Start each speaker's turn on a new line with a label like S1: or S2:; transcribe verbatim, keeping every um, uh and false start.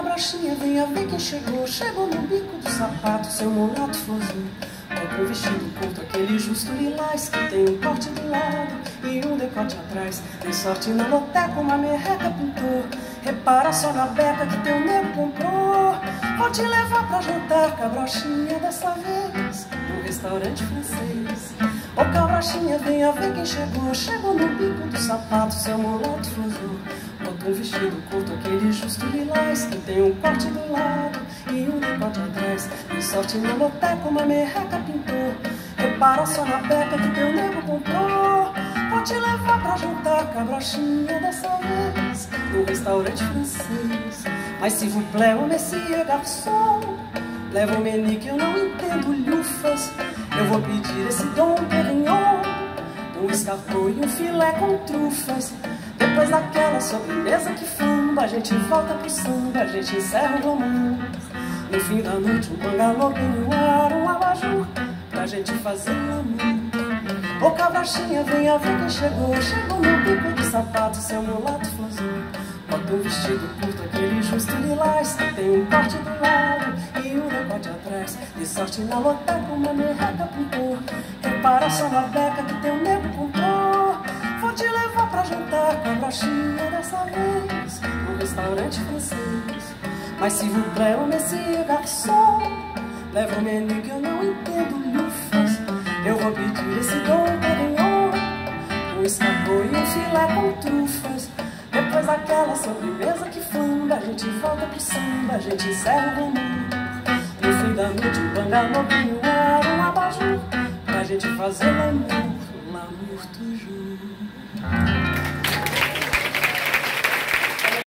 S1: cabrochinha, venha ver quem chegou. Chegou no bico do sapato, seu mulato florzinho. Com um vestido curto, aquele justo lilás, que tem um corte do lado e um decote atrás. Tem sorte na loteca, uma merreca pintou. Repara só na beca que teu nego comprou. Vou te levar pra jantar, cabrochinha, dessa vez no restaurante francês. Ô cabrochinha, venha ver quem chegou. Chegou no bico do sapato, seu mulato flosou. Bota um vestido curto, aquele justo lilás, que tem um corte do lado e um decote atrás. Tem sorte na loteca, uma merreca pintou. Repara só na beca que teu nego comprou. Vou te levar pra jantar, cabrochinha, dessa vez no restaurante francês. Mas se vous plaît, ô monsieur garçom, leva um menu que eu não entendo lufas. Eu vou pedir esse Dom Perignon, um escargot e um filé com trufas. Depois daquela sobremesa que fumba, a gente volta pro samba, a gente encerra o romance. No fim da noite um bangalô bem no ar, um abajur pra gente fazer amor. Ô cabrochinha, venha ver quem chegou. Chegou no bico do sapato, seu mulato flosou. Bota um vestido curto, aquele justo lilás, que tem um corte do lado e um decote atrás. De sorte na loteca, uma merreca pintou. Repara só na beca que teu nego comprou. Vou te levar pra jantar, cabrochinha, dessa vez no restaurante francês. Mas se vous plaît, ô monsieur garçom, leva um menu que eu não entendo lufas. Eu vou pedir esse Dom Perignon, um escargot e um filé com trufas. Depois daquela sobremesa que funda, a gente volta pro samba, a gente encerra o romance. No fim da noite um bangalô bem no ar, um abajur pra gente fazer l'amour, l'amour toujours.